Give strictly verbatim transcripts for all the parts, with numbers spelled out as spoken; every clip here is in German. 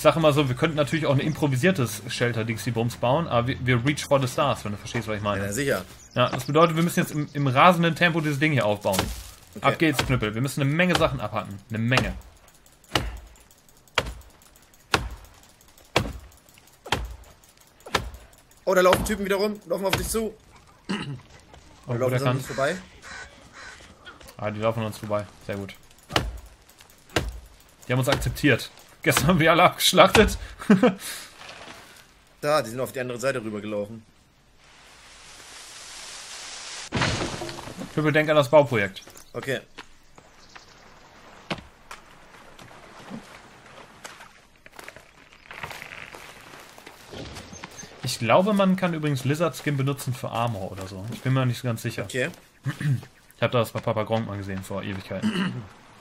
Ich sage immer so, wir könnten natürlich auch ein improvisiertes Shelter-Dixie-Bums bauen, aber wir, wir reach for the stars, wenn du verstehst, was ich meine. Ja, sicher. Ja, das bedeutet, wir müssen jetzt im, im rasenden Tempo dieses Ding hier aufbauen. Okay. Ab geht's, Knüppel. Wir müssen eine Menge Sachen abhacken. Eine Menge. Oh, da laufen Typen wieder rum. Laufen auf dich zu. Oh, laufen der kann. uns vorbei. Ah, die laufen uns vorbei. Sehr gut. Die haben uns akzeptiert. Gestern haben wir alle abgeschlachtet. Da, die sind auf die andere Seite rüber gelaufen. Knüppel, denk an das Bauprojekt. Okay. Ich glaube, man kann übrigens Lizard Skin benutzen für Armor oder so. Ich bin mir nicht so ganz sicher. Okay. Ich habe das bei Papa Gronk mal gesehen vor Ewigkeiten.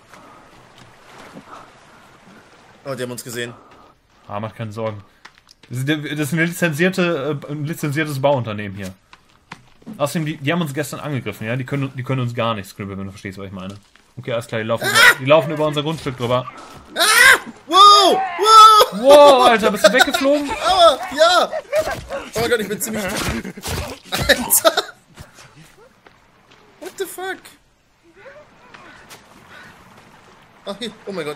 Oh, die haben uns gesehen. Ah, macht keine Sorgen. Das ist ein, lizenzierte, ein lizenziertes Bauunternehmen hier. Außerdem, die, die haben uns gestern angegriffen, ja? Die können, die können uns gar nichts, Knüppel, wenn du verstehst, was ich meine. Okay, alles klar, die laufen, ah! über, die laufen über unser Grundstück drüber. Ah! Wow! Wow! Wow, Alter, bist du weggeflogen? Aua! Ja! Oh Gott, ich bin ziemlich... Alter! What the fuck? Ach, hier. Oh mein Gott.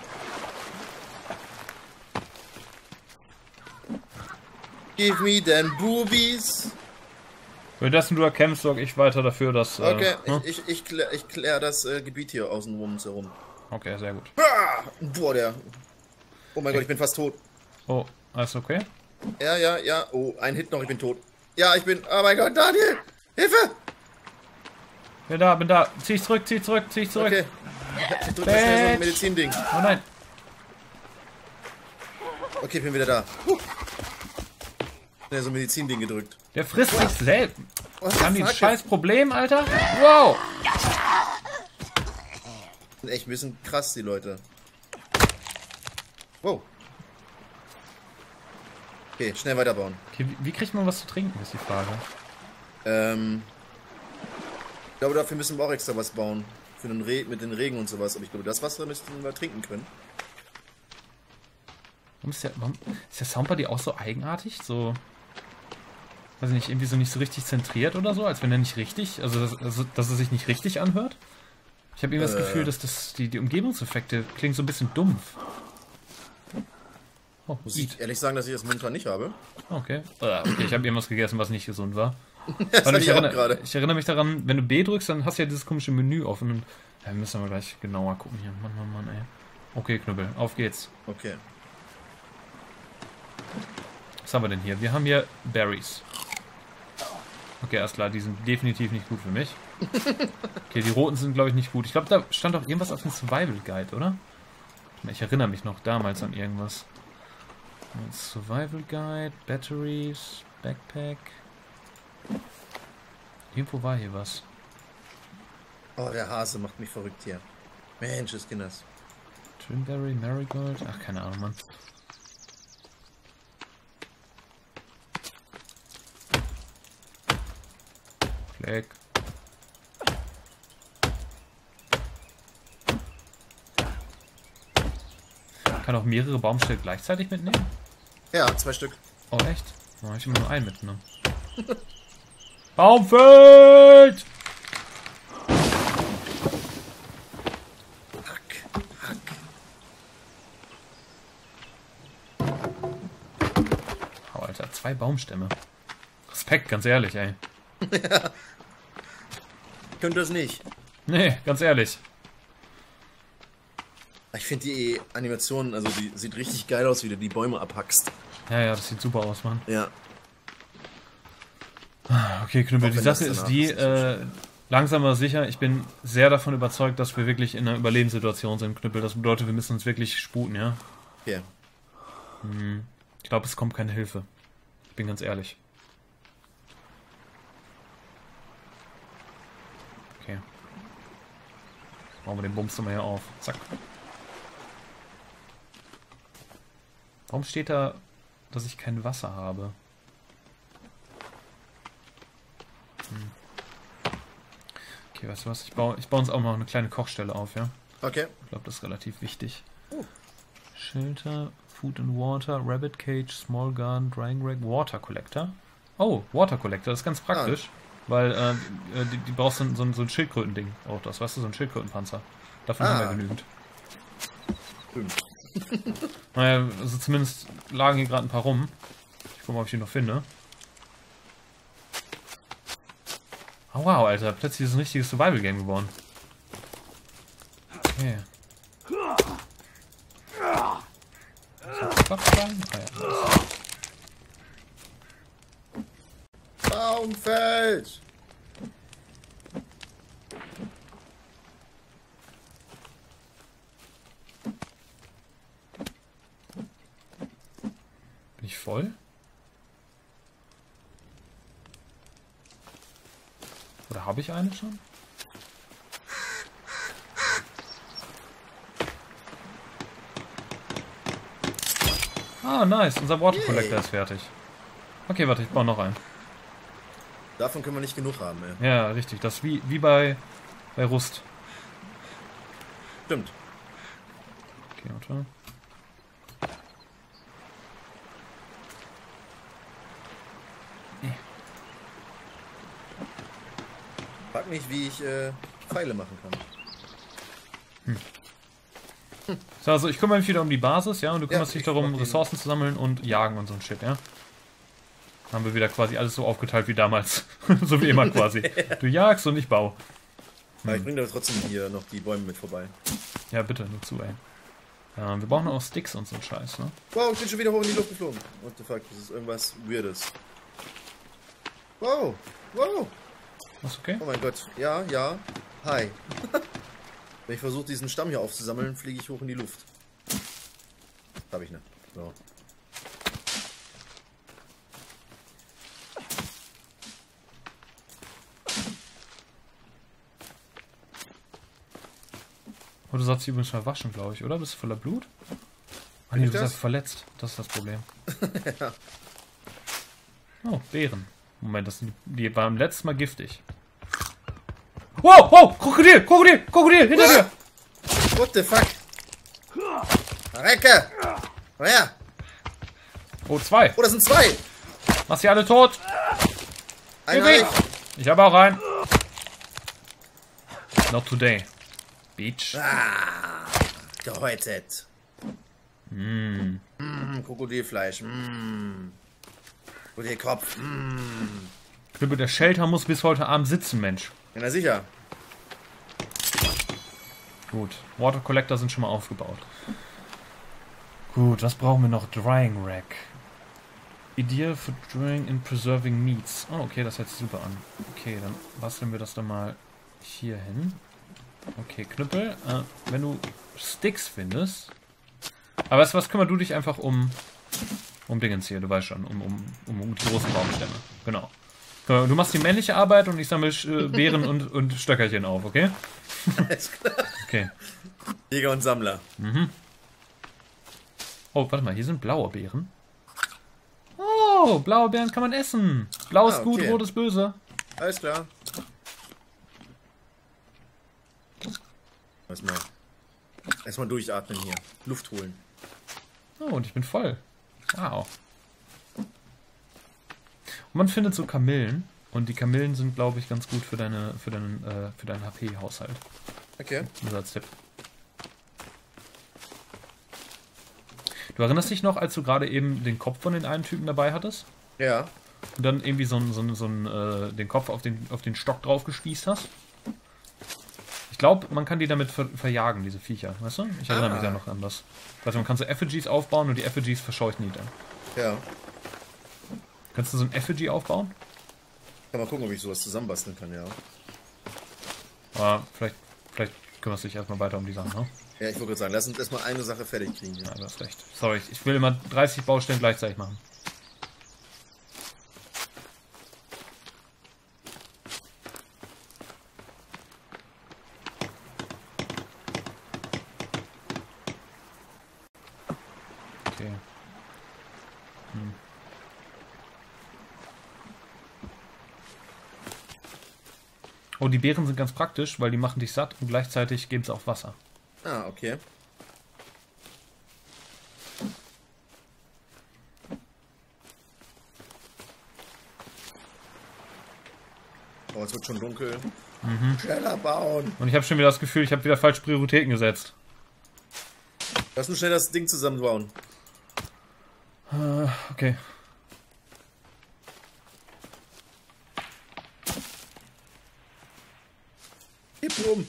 Give me them boobies. Währenddessen du erkämpfst, sorge ich weiter dafür, dass... Äh, okay, hm? ich, ich, ich, klär, ich klär das äh, Gebiet hier außen um uns herum. Okay, sehr gut. Ah! Boah, der... Oh mein Gott, ich bin fast tot. Oh, alles okay? Ja, ja, ja. Oh, ein Hit noch, ich bin tot. Ja, ich bin... Oh mein Gott, Daniel! Hilfe! Bin da, bin da. Zieh ich zurück, zieh ich zurück, zieh ich zurück. Okay. Ich drück mal schnell so ein Medizin-Ding. Oh nein. Okay, ich bin wieder da. Schnell so ein Medizin-Ding gedrückt. Der frisst sich selbst. Was Haben die ein scheiß Problem, Alter? Wow! Sind echt ein bisschen krass, die Leute. Wow. Okay, schnell weiterbauen. Okay, wie, wie kriegt man was zu trinken, ist die Frage. Ähm. Ich glaube, dafür müssen wir auch extra was bauen. Für den Re mit den Regen und sowas. Aber ich glaube, das Wasser müssten wir trinken können. Warum ist der, warum ist der Sound bei dir auch so eigenartig? So. Weiß ich nicht, irgendwie so nicht so richtig zentriert oder so, als wenn er nicht richtig, also, dass, also dass er sich nicht richtig anhört. Ich habe irgendwie äh. das Gefühl, dass das die, die Umgebungseffekte klingen so ein bisschen dumpf. Oh, muss ich ehrlich sagen, dass ich das momentan nicht habe. Okay. Okay, ich habe irgendwas gegessen, was nicht gesund war. das Weil ich, ich, erinnere, ich erinnere mich daran, wenn du B drückst, dann hast du ja dieses komische Menü offen. Und, ja, müssen wir gleich genauer gucken hier. Mann, Mann, Mann, ey. Okay, Knüppel, auf geht's. Okay. Was haben wir denn hier? Wir haben hier Berries. Okay, alles klar, die sind definitiv nicht gut für mich. Okay, die roten sind, glaube ich, nicht gut. Ich glaube, da stand auch irgendwas auf dem Survival Guide, oder? Ich erinnere mich noch damals an irgendwas. Survival Guide, Batteries, Backpack. Irgendwo war hier was. Oh, der Hase macht mich verrückt hier. Mensch, das Kinders. Trimberry, Marigold. Ach, keine Ahnung, Mann. Fleck. Kann auch mehrere Baumstämme gleichzeitig mitnehmen? Ja, zwei Stück. Oh, echt? Oh, hab ich immer nur einen mitgenommen. Baumfeld! Hack, hack. Oh, Alter, zwei Baumstämme. Respekt, ganz ehrlich, ey. Ja. Könnte das nicht. Nee, ganz ehrlich. Ich finde die Animation, also die sieht richtig geil aus, wie du die Bäume abhackst. Ja, ja, das sieht super aus, Mann. Ja. Okay, Knüppel, die Sache ist die, äh, langsam aber sicher, ich bin sehr davon überzeugt, dass wir wirklich in einer Überlebenssituation sind, Knüppel. Das bedeutet, wir müssen uns wirklich sputen, ja? Okay. Hm. Ich glaube, es kommt keine Hilfe. Ich bin ganz ehrlich. Okay. Bauen wir den Bums mal hier auf. Zack. Warum steht da, dass ich kein Wasser habe? Hm. Okay, weißt du was? Ich baue, ich baue uns auch noch eine kleine Kochstelle auf, ja? Okay. Ich glaube, das ist relativ wichtig. Uh. Shelter, Food and Water, Rabbit Cage, Small Gun, Drying Rack, Water Collector. Oh, Water Collector, das ist ganz praktisch, ah. weil äh, die, die brauchst so, so, so ein Schildkröten-Ding. Auch das, weißt du, so ein Schildkrötenpanzer. Davon ah. haben wir genügend. Naja, also zumindest lagen hier gerade ein paar rum. Ich guck mal, ob ich die noch finde. Oh wow, Alter, plötzlich ist ein richtiges Survival-Game geworden. Okay. Baumfeld! Bin ich voll? Oder habe ich eine schon? Ah, nice. Unser Water Collector ist fertig. Okay, warte, ich baue noch einen. Davon können wir nicht genug haben, ey. Ja, richtig. Das ist wie, wie bei, bei Rust. Stimmt. Okay, warte. Frag mich, wie ich äh, Pfeile machen kann. Hm. So, also ich kümmere mich wieder um die Basis, ja, und du kümmerst ja, dich darum, Ressourcen zu sammeln und jagen und so ein Shit, ja. Dann haben wir wieder quasi alles so aufgeteilt wie damals. So wie immer quasi. Du jagst und ich baue. Hm. Aber ich bringe da trotzdem hier noch die Bäume mit vorbei. Ja, bitte, nur zu, ey. Ähm, wir brauchen auch Sticks und so ein Scheiß, ne? Wow, ich bin schon wieder hoch in die Luft geflogen. What the fuck, das ist irgendwas Weirdes. Wow, wow. Ist okay? Oh mein Gott, ja, ja. Hi. Wenn ich versuche, diesen Stamm hier aufzusammeln, fliege ich hoch in die Luft. Hab ich nicht. So. Oh, du sollst dich übrigens mal waschen, glaube ich, oder? Bist du voller Blut? Ah nee, du bist verletzt. Das ist das Problem. Ja. Oh, Beeren. Moment, das sind, die waren letztes Mal giftig. Wow, wow, Krokodil, Krokodil, Krokodil, hinter dir! What the fuck? Recke! Komm her! Oh, zwei. Oh, das sind zwei! Machst sie alle tot? Ein Ich habe auch einen. Not today. Bitch. Ah, gehäutet. Mm. Mm, Krokodilfleisch. Mm. Krokodilkopf. Mm. Knüppel, der Shelter muss bis heute Abend sitzen, Mensch. Ja, na sicher. Gut, Water Collector sind schon mal aufgebaut. Gut, was brauchen wir noch? Drying Rack. Ideal for drying and preserving meats. Oh, okay, das hört sich super an. Okay, dann basteln wir das dann mal hier hin. Okay, Knüppel, äh, wenn du Sticks findest. Aber weißt du was, kümmere du dich einfach um um Dingens hier, du weißt schon, um, um, um, um die großen Baumstämme. Genau. Du machst die männliche Arbeit und ich sammle äh, Beeren und, und Stöckerchen auf, okay? Alles klar. Okay. Jäger und Sammler. Mhm. Oh, warte mal, hier sind blaue Beeren. Oh, blaue Beeren kann man essen. Blau ist ah, okay. Gut, rot ist böse. Alles klar. Erstmal, erstmal durchatmen hier. Luft holen. Oh, und ich bin voll. Wow. Und man findet so Kamillen. Und die Kamillen sind, glaube ich, ganz gut für deine, für deinen, äh, für deinen H P-Haushalt. Okay. Das als Tipp. Du erinnerst dich noch, als du gerade eben den Kopf von den einen Typen dabei hattest? Ja. Und dann irgendwie so, ein, so, ein, so ein, äh, den Kopf auf den, auf den Stock drauf gespießt hast? Ich glaube, man kann die damit ver verjagen, diese Viecher, weißt du? Ich erinnere ah. mich da noch an das. Also man kann so Effigies aufbauen und die Effigies verscheuchen die dann. Ja. Kannst du so ein Effigy aufbauen? Kann mal gucken, ob ich sowas zusammenbasteln kann, ja. Aber vielleicht, vielleicht kümmerst du dich erstmal weiter um die Sachen, ne? Ja, ich wollte gerade sagen, lass uns erstmal eine Sache fertig kriegen hier. Ja, du hast recht. Sorry, ich will immer dreißig Baustellen gleichzeitig machen. Okay. Hm. Oh, die Beeren sind ganz praktisch, weil die machen dich satt und gleichzeitig geben sie auch Wasser. Ah, okay. Oh, es wird schon dunkel. Mhm. Schneller bauen. Und ich habe schon wieder das Gefühl, ich habe wieder falsche Prioritäten gesetzt. Lass uns schnell das Ding zusammenbauen. Äh, okay. Gib rum.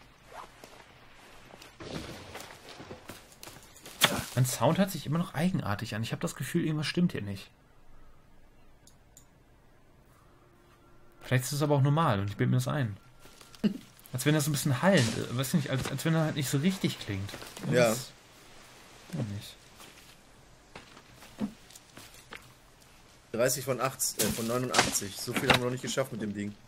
Mein Sound hört sich immer noch eigenartig an. Ich habe das Gefühl, irgendwas stimmt hier nicht. Vielleicht ist es aber auch normal und ich bilde mir das ein. Als wenn das ein bisschen hallend, äh, weiß nicht, als, als wenn er halt nicht so richtig klingt. Ja. Das, ja nicht. dreißig von achtzig, äh, von neunundachtzig. So viel haben wir noch nicht geschafft mit dem Ding.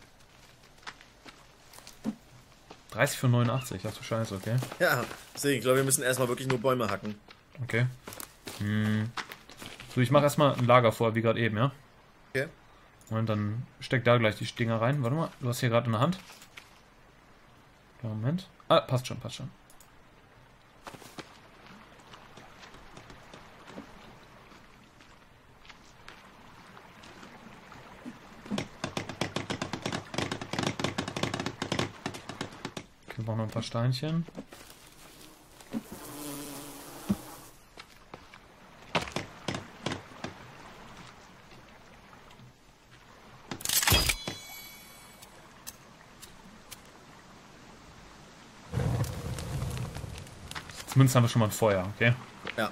dreißig von neunundachtzig, ach du Scheiße, okay. Ja, deswegen, ich glaube, wir müssen erstmal wirklich nur Bäume hacken. Okay. Hm. So, ich mache erstmal ein Lager vor, wie gerade eben, ja? Okay. Und dann steck da gleich die Dinger rein. Warte mal, du hast hier gerade in der Hand. Moment. Ah, passt schon, passt schon. Okay, wir brauchen noch ein paar Steinchen. Zumindest haben wir schon mal ein Feuer, okay? Ja.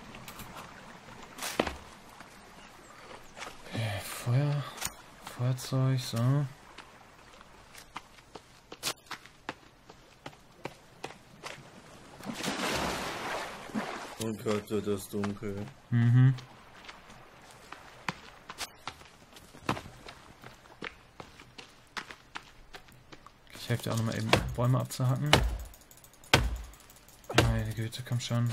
Okay, Feuer, Feuerzeug, so. Oh Gott, wird das dunkel. Mhm. Ich helfe dir auch nochmal eben Bäume abzuhacken. Meine Güte, komm schon.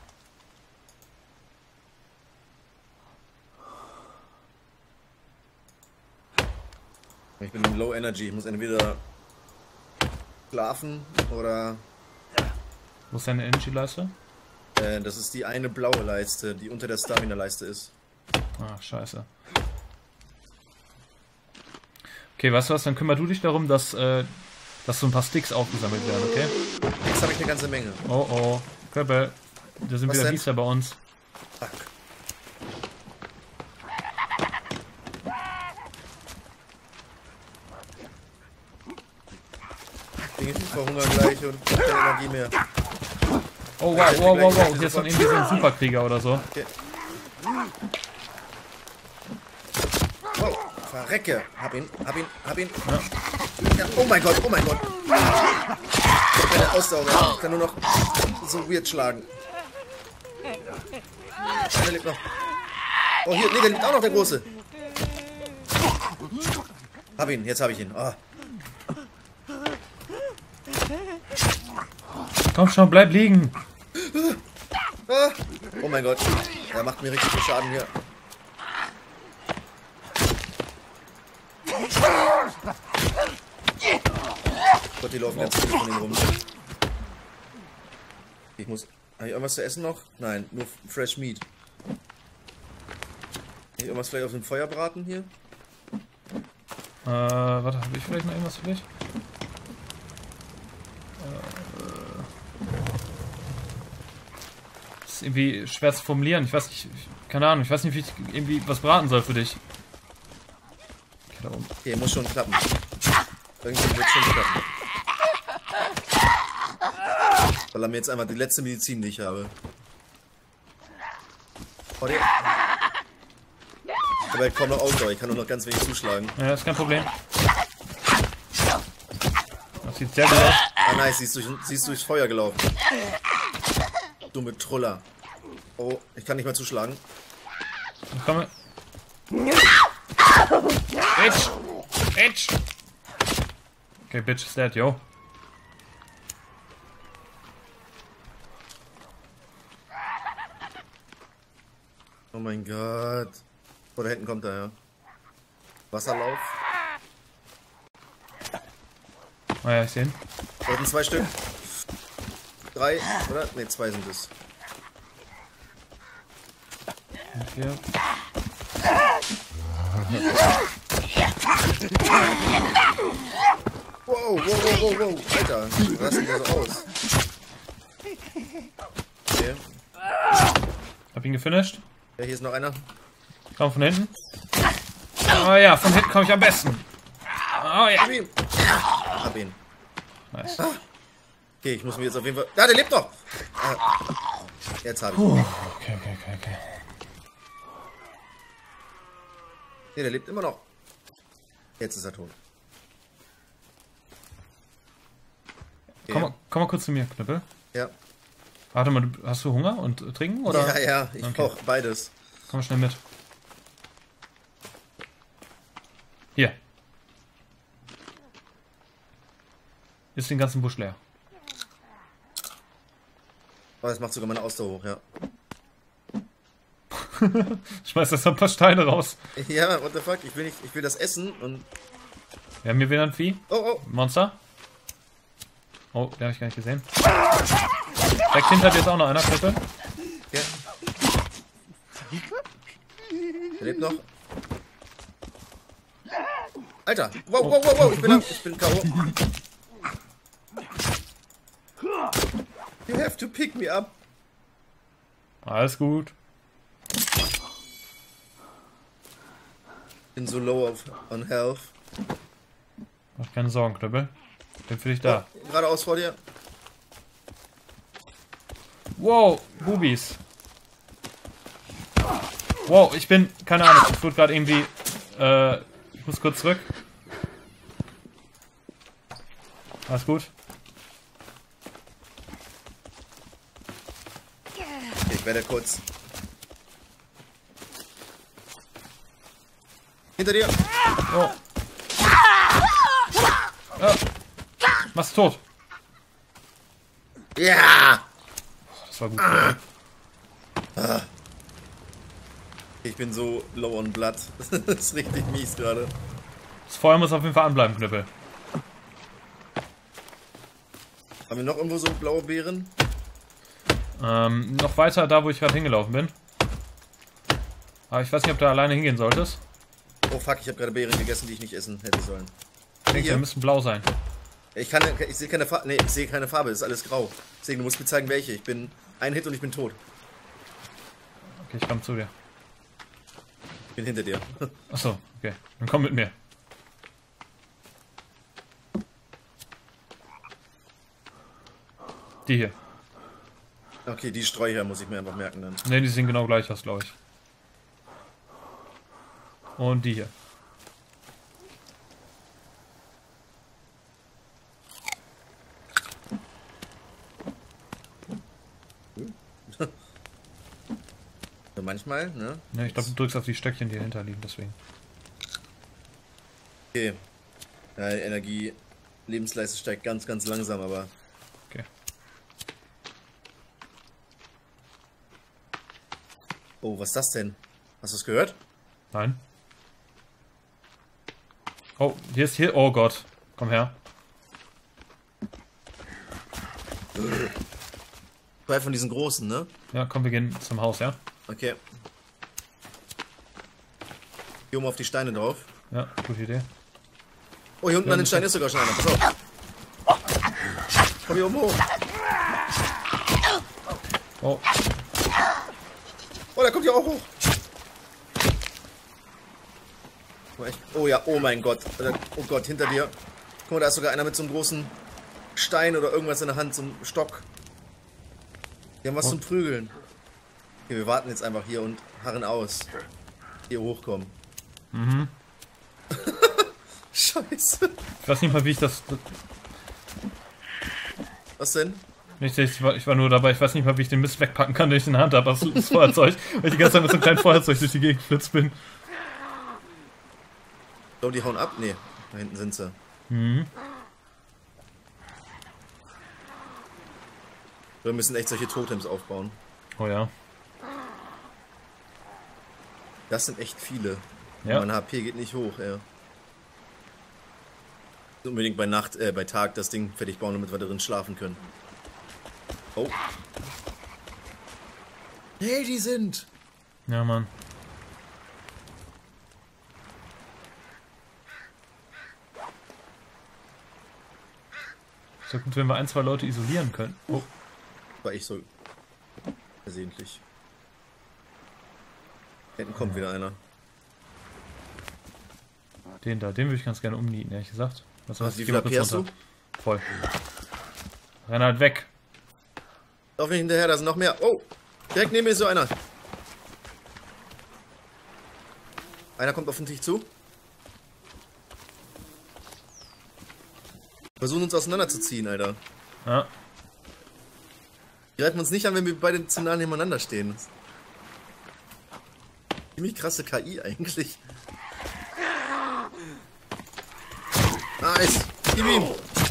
Ich bin in Low Energy. Ich muss entweder schlafen oder... Wo ist deine Energy-Leiste? Äh, das ist die eine blaue Leiste, die unter der Stamina-Leiste ist. Ach, scheiße. Okay, weißt du was? Dann kümmer du dich darum, dass, äh, dass so ein paar Sticks aufgesammelt werden, okay? Jetzt habe ich eine ganze Menge. Oh oh. Köppe. Da sind Was wieder denn? Biester bei uns. Fuck. Ich verhungern gleich und keine Energie mehr. Oh wow, wow, wow, wow. Hier ist dann irgendwie so ein Superkrieger oder so. Okay. Wow, verrecke. Hab ihn, hab ihn, hab ihn. Ja. Ja, oh mein Gott, oh mein Gott. Ich hab keine Ausdauer. Ich kann nur noch so weird schlagen. Einer lebt noch. Oh, hier, nee, der lebt auch noch, der Große. Hab ihn, jetzt hab ich ihn. Oh. Komm schon, bleib liegen. Ah. Oh mein Gott. Er macht mir richtig viel Schaden hier. Gott, die laufen ganz viele von ihm rum. Ich muss... Habe ich irgendwas zu essen noch? Nein, nur Fresh Meat. Kann ich irgendwas vielleicht auf dem Feuer braten hier? Äh, warte, habe ich vielleicht noch irgendwas für dich? Das ist irgendwie schwer zu formulieren. Ich weiß nicht, ich, keine Ahnung, ich weiß nicht, wie ich irgendwie was braten soll für dich. Okay, da oben. Okay, muss schon klappen. Irgendwie wird schon klappen. Weil er mir jetzt einfach die letzte Medizin, die ich habe. Oh, der... Aber ich komme noch Ausdauer, ich kann nur noch ganz wenig zuschlagen. Ja, ist kein Problem. Das sieht sehr gut aus. Ah nice, sie ist, durch, sie ist durchs Feuer gelaufen. Dumme Truller. Oh, ich kann nicht mehr zuschlagen. Ich komme. Bitch! Bitch! Okay, Bitch is dead, yo. Oh mein Gott. Oh, da hinten kommt er, ja. Wasserlauf. Ah ja, ich sehe ihn. Da hinten zwei Stück. Drei, oder? Ne, zwei sind es. Und hier. Wow, wow, wow, wow, wow. Alter, wie sah denn der so aus? Okay. Hab ihn gefinisht. Ja, hier ist noch einer. Komm von hinten. Oh ja, von hinten komme ich am besten. Oh ja. Hab ihn. Hab ihn. Nice. Okay, ich muss mir jetzt auf jeden Fall... Ja, der lebt noch! Ah, jetzt hab ich ihn. Okay, okay, okay, okay. Ne, der lebt immer noch. Jetzt ist er tot. Okay. Komm, mal, komm mal kurz zu mir, Knüppel. Ja. Warte mal, du- hast du Hunger und äh, trinken? Oder? Ja, ja, ich Okay. brauch beides. Komm schnell mit. Hier. Ist den ganzen Busch leer. Oh, das macht sogar meine Ausdauer hoch, ja. Schmeiß das ein paar Steine raus. Ja, what the fuck? Ich will, nicht, ich will das essen und... Wir haben hier wieder ein Vieh. Oh, oh. Monster. Oh, den habe ich gar nicht gesehen. Direkt hinter dir ist auch noch einer, Knüppel. Ja. Der lebt noch. Alter! Wow, wow, wow, wow! Ich bin, am- ich bin K O. You have to pick me up. Alles gut. Bin so low auf, on health. Mach keine Sorgen, Knüppel. Bin für dich da. Oh, geradeaus vor dir. Wow, Bubis. Wow, ich bin, keine Ahnung, ich wurde gerade irgendwie, äh, ich muss kurz zurück. Alles gut. Okay, ich werde kurz. Hinter dir. Oh. Ah. Mach's tot. Ja! Das war gut. Ich bin so low on blood. Das ist richtig mies gerade. Das Feuer muss auf jeden Fall anbleiben, Knüppel. Haben wir noch irgendwo so blaue Beeren? Ähm, noch weiter da, wo ich gerade hingelaufen bin. Aber ich weiß nicht, ob du alleine hingehen solltest. Oh fuck, ich habe gerade Beeren gegessen, die ich nicht essen hätte sollen. Ich denke, Hier. die müssen blau sein. Ich kann, ich sehe keine Farbe. Nee, ich sehe keine Farbe. Es ist alles grau. Deswegen, du musst mir zeigen, welche. Ich bin ein Hit und ich bin tot. Okay, ich komme zu dir. Ich bin hinter dir. Achso, okay. Dann komm mit mir. Die hier. Okay, die Sträucher muss ich mir einfach merken dann. Ne, die sehen genau gleich aus, glaube ich. Und die hier. So manchmal, ne? Ne, ich glaube, du drückst auf die Stöckchen, die dahinter liegen, deswegen. Okay. Ja, die Energie, Lebensleistung steigt ganz, ganz langsam, aber... Okay. Oh, was ist das denn? Hast du es gehört? Nein. Oh, hier ist hier. Oh Gott. Komm her. Zwei von diesen großen, ne? Ja, komm, wir gehen zum Haus, ja? Okay. Hier oben auf die Steine drauf. Ja, gute Idee. Oh, hier unten Ja, an den das Stein ist sogar schon einer. Pass auf. Komm hier oben hoch. Oh, Oh, der kommt hier auch hoch. Oh, echt? Oh ja, oh mein Gott. Oh Gott, hinter dir. Guck mal, da ist sogar einer mit so einem großen Stein oder irgendwas in der Hand, so einem Stock. Die haben was Oh. zum Prügeln. Okay, wir warten jetzt einfach hier und harren aus. Hier hochkommen. mhm. Scheiße. Ich weiß nicht mal, wie ich das... Was denn? Nicht, ich war, ich war nur dabei, ich weiß nicht mal, wie ich den Mist wegpacken kann, den ich in der Hand habe. Das, das Feuerzeug. Weil ich die ganze Zeit mit so einem kleinen Feuerzeug durch die Gegend geflitzt bin. Oh, die hauen ab? Nee, da hinten sind sie. Mhm. Wir müssen echt solche Totems aufbauen. Oh ja. Das sind echt viele. Ja. Mein H P geht nicht hoch, ja. Unbedingt bei Nacht, äh, bei Tag das Ding fertig bauen, damit wir darin schlafen können. Oh. Hey, die sind! Ja, Mann. wäre gut, wenn wir ein, zwei Leute isolieren können. Oh. War ich so versehentlich. Hinten kommt wieder einer. Den da, den würde ich ganz gerne umnieten, ehrlich gesagt. Was Was, wie viel H P hast du? Voll. Renn halt weg. Lauf nicht hinterher, da sind noch mehr. Oh, direkt neben mir ist so einer. Einer kommt auf den Tisch zu. Versuchen uns auseinanderzuziehen, Alter. Ja. Die greifen uns nicht an, wenn wir beide zu nah nebeneinander stehen. Ziemlich krasse K I eigentlich. Nice. Gib ihm.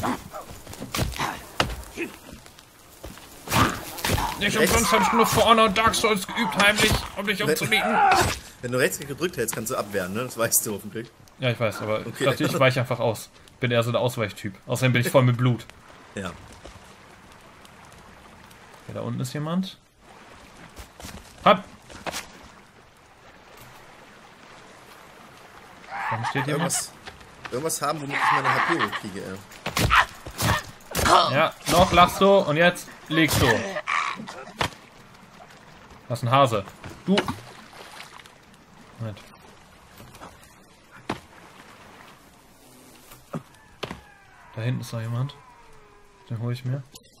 Nicht umsonst habe ich nur For Honor und Dark Souls geübt, heimlich, um dich umzunieten. Wenn du rechts gedrückt hältst, kannst du abwehren, ne? Das weißt du hoffentlich. Ja, ich weiß, aber okay. Ich dachte, ich weiche einfach aus. Bin eher so der Ausweichtyp. Außerdem bin ich voll mit Blut. Ja. Okay, da unten ist jemand. Hab! Warum steht hier irgendwas, irgendwas haben, womit ich meine H P hochkriege, ey. Ja, noch lachst du und jetzt liegst du. Was ein Hase. Du. Moment. Da hinten ist noch jemand. Den hole ich mir.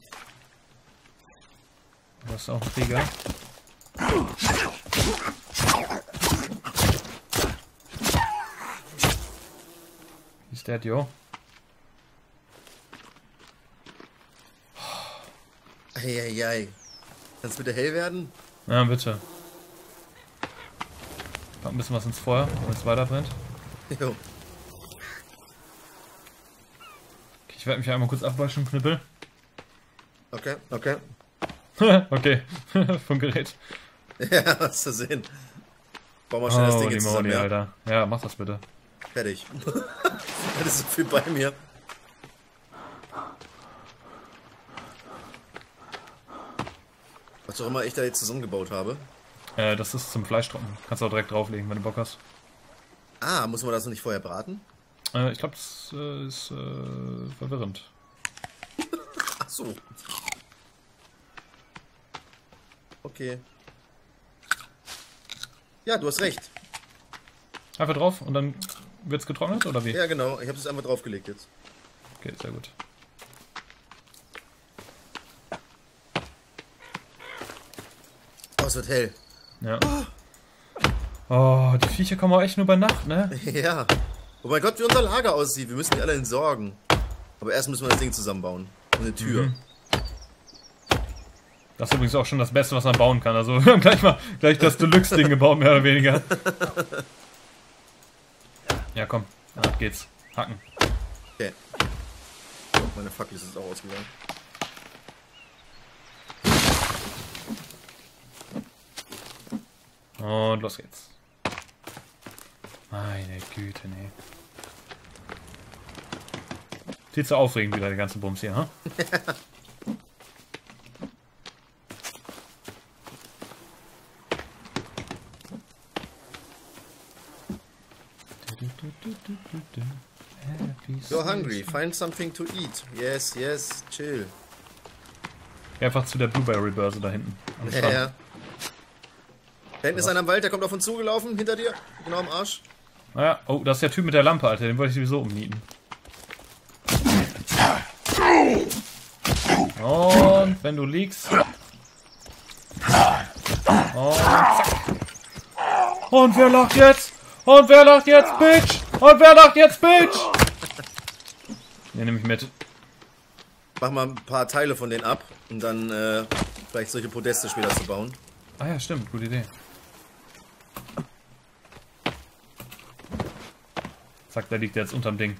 Das ist auch ein Krieger. Wie ist der, Dio? Eieiei. Kannst du bitte hell werden? Ja, bitte. Pack ein bisschen was ins Feuer, damit es weiter brennt. Jo. Okay, ich werde mich einmal kurz abwaschen, Knüppel. Okay, okay. Okay, vom Gerät. Ja, hast du sehen. Bau mal schnell das Ding die jetzt Moni, zusammen, ja. Alter. Ja, mach das bitte. Fertig. Das ist so viel bei mir. Was auch immer ich da jetzt zusammengebaut habe. Äh, das ist zum Fleischtrocknen. Kannst du auch direkt drauflegen, wenn du Bock hast. Ah, muss man das noch nicht vorher braten? Äh, ich glaube, das äh, ist äh, verwirrend. Ach so. Okay. Ja, du hast recht. Einfach drauf und dann wird's getrocknet, oder wie? Ja, genau. Ich habe es einfach draufgelegt jetzt. Okay, sehr gut. Oh, es wird hell. Ja. Oh, die Viecher kommen auch echt nur bei Nacht, ne? Ja. Oh mein Gott, wie unser Lager aussieht. Wir müssen die alle entsorgen. Aber erst müssen wir das Ding zusammenbauen. Und eine Tür. Mhm. Das ist übrigens auch schon das Beste, was man bauen kann. Also wir haben gleich mal gleich das Deluxe-Ding gebaut, mehr oder weniger. Ja, komm. Ab geht's. Hacken. Okay. Oh, meine Fackel ist jetzt auch ausgegangen. Und los geht's. Meine Güte, nee. Viel zu aufregend wieder, die ganze Bums hier, ha? You're hungry, find something to eat. Yes, yes, chill. Geh einfach zu der Blueberry-Börse da hinten. Am Ja, ja. Da hinten ist einer im Wald, der kommt auf uns zugelaufen, hinter dir. Genau am Arsch. Naja, oh, das ist der Typ mit der Lampe, Alter. Den wollte ich sowieso umnieten. Und wenn du liegst. Und zack. Und wer lacht jetzt? Und wer lacht jetzt, Bitch? Und wer lacht jetzt, Bitch? Den nehme ich mit. Mach mal ein paar Teile von denen ab, um dann äh, vielleicht solche Podeste später zu bauen. Ah ja, stimmt, gute Idee. Zack, der liegt jetzt unterm Ding.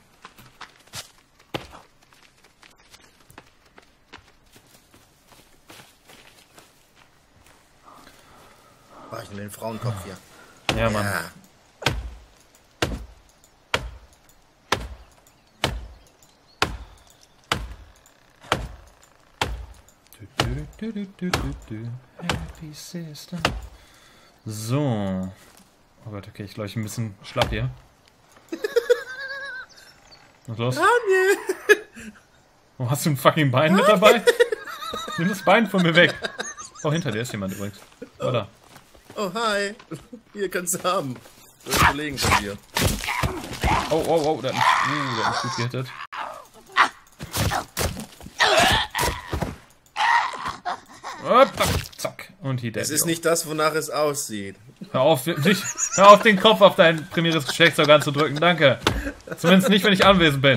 Mach ich nur den Frauenkopf hier. Ja, Mann. Ja. Du, du, du, du, du. Happy Sister. So. Oh Gott, okay, ich glaube, ich bin ein bisschen schlapp hier. Was los? Daniel! Oh, hast du ein fucking Bein mit dabei? Nimm das Bein von mir weg. Oh, hinter dir ist jemand übrigens. Oder? Oh, hi. Hier kannst du haben. Das ist ein Kollegen von dir. Oh, oh, oh, der hat mich, uh, der hat mich gut gehittet. Oh, zack. Und hier der. Es ist nicht das, wonach es aussieht. Hör auf, nicht, hör auf, den Kopf auf dein primäres Geschlechtsorgan zu drücken, danke. Zumindest nicht, wenn ich anwesend bin.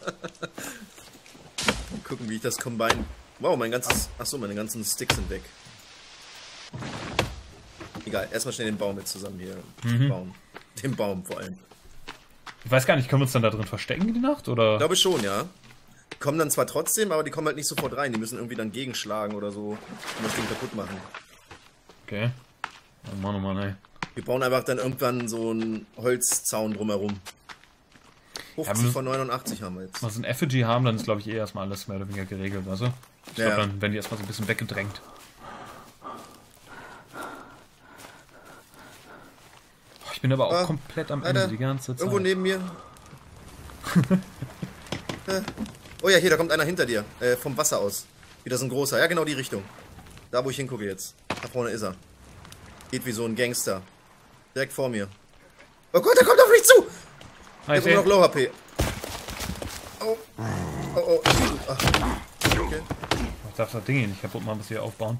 Gucken, wie ich das Combine... Wow, mein ganzes... Achso, meine ganzen Sticks sind weg. Egal, erstmal schnell den Baum mit zusammen hier. Mhm. Baum. Den Baum vor allem. Ich weiß gar nicht, können wir uns dann da drin verstecken die Nacht, oder? Ich glaube schon, ja. Die kommen dann zwar trotzdem, aber die kommen halt nicht sofort rein. Die müssen irgendwie dann gegenschlagen oder so und das Ding kaputt machen. Okay. Oh Mann, oh Mann, ey. Wir bauen einfach dann irgendwann so einen Holzzaun drumherum. fünfzig ja, von neunundachtzig haben wir jetzt. Was ein Effigy haben, dann ist glaube ich eh erstmal alles mehr oder weniger geregelt, weißt du? Ich ja, glaube, ja. dann werden die erstmal so ein bisschen weggedrängt. Boah, ich bin aber auch ah, komplett am Ende Alter, die ganze Zeit. Irgendwo neben mir. äh. Oh ja, hier, da kommt einer hinter dir. Äh, vom Wasser aus. Wieder so ein großer. Ja, genau die Richtung. Da, wo ich hingucke jetzt. Da vorne ist er. Geht wie so ein Gangster. Direkt vor mir. Oh Gott, der kommt auf mich zu! Ich hab immer noch Low H P. Oh. Oh, oh. Ach. Okay. Ich darf das Ding hier nicht kaputt machen, bis wir aufbauen.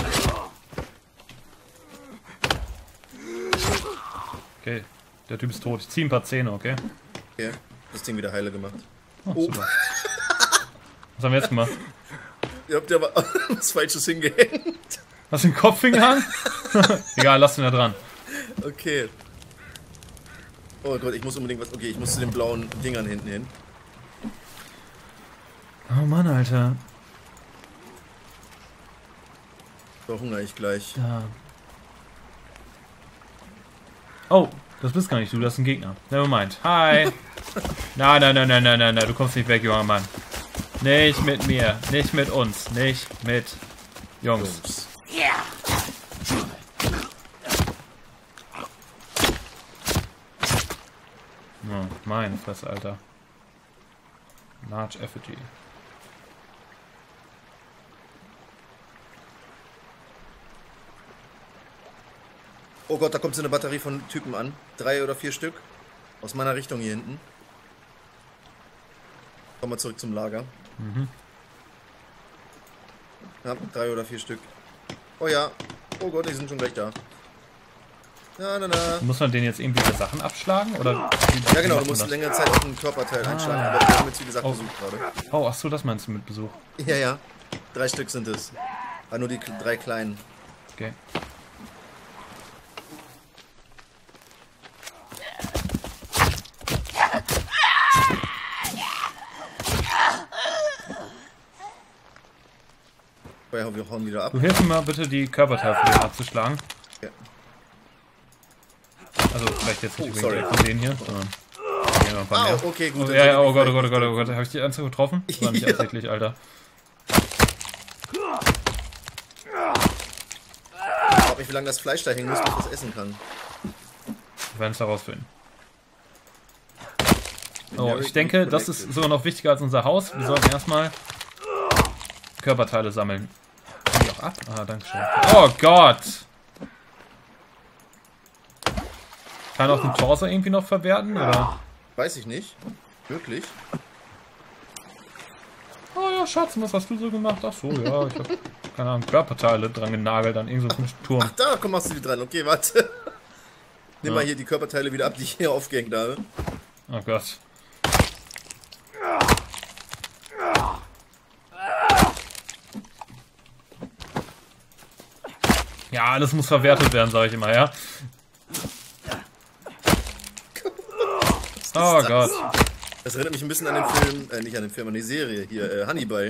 Okay, der Typ ist tot. Ich zieh ein paar Zähne, okay? Okay, das Ding wieder heile gemacht. Oh, oh. Super. Was haben wir jetzt gemacht? Ihr habt ja aber was Falsches hingehängt. Hast du den Kopf hingehangen? Egal, lass ihn da dran. Okay. Oh Gott, ich muss unbedingt was... Okay, ich muss zu den blauen Dingern hinten hin. Oh Mann, Alter. So hungere ich gleich. Ja. Oh, das bist gar nicht du, das ist ein Gegner. Nevermind. Hi. Nein, nein, nein, nein, nein, nein, nein, du kommst nicht weg, junger Mann. Nicht mit mir, nicht mit uns, nicht mit Jungs. Jungs. Oh, meine Fresse, Alter. Large Effigy. Oh Gott, da kommt so eine Batterie von Typen an. Drei oder vier Stück. Aus meiner Richtung hier hinten. Kommen wir zurück zum Lager. Mhm. Ja, drei oder vier Stück. Oh ja. Oh Gott, die sind schon gleich da. Na, na, na. Muss man den jetzt irgendwie die Sachen abschlagen? Oder ja genau, du musst längere Zeit auf ein Körperteil ah. einschlagen. Aber wir haben jetzt wie gesagt oh. Besuch gerade. Oh, ach so, das meinst du mit Besuch? Ja, ja. Drei Stück sind es. Aber nur die drei kleinen. Okay. Wir hauen wieder ab. Du hilfst mir mal bitte, die Körperteile von denen abzuschlagen. Ja. Also vielleicht jetzt nicht oh, unbedingt von denen hier, sondern hier ein paar ah, mehr. okay, gut. Oh, ja, ja, oh Gott, oh Gott, oh Gott, oh Gott. Habe ich die Anzeige getroffen? Das war nicht ja. absichtlich, Alter. Ich frage mich, wie lange das Fleisch da hängen muss, bis ich das essen kann. Wir werden es herausfinden. Oh, ich denke, das ist sogar noch wichtiger als unser Haus. Wir sollten erstmal Körperteile sammeln. Kann die auch ab? Ah, danke schön. Oh Gott! Kann auch den Torso irgendwie noch verwerten, oder? Weiß ich nicht. Wirklich? Oh ja, Schatz, was hast du so gemacht? Ach so, ja, ich hab, keine Ahnung, Körperteile dran genagelt an irgendeinem Turm. Ach da, komm, machst du die dran. Okay, warte. Nimm ja. mal hier die Körperteile wieder ab, die ich hier aufgehängt habe. Oh Gott. Ja, alles muss verwertet werden, sage ich immer, ja? Oh das? Gott. Das erinnert mich ein bisschen an den Film, äh, nicht an den Film, an die Serie hier, äh, Hannibal.